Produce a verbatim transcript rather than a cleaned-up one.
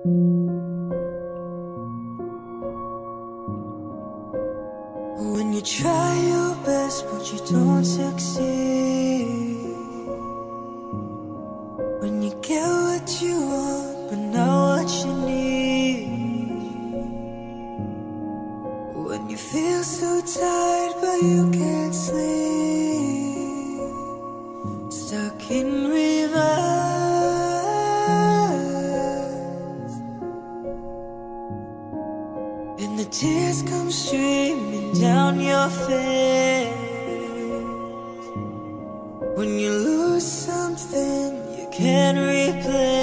When you try your best but you don't succeed, when you get what you want but not what you need, when you feel so tired but you can't sleep, stuck in reverse, and the tears come streaming down your face. When you lose something you can't replace,